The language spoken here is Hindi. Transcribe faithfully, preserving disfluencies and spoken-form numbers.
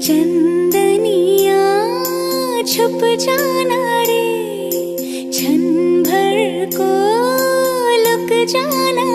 चंदनिया छुप जाना रे, क्षण भर को लुक जाना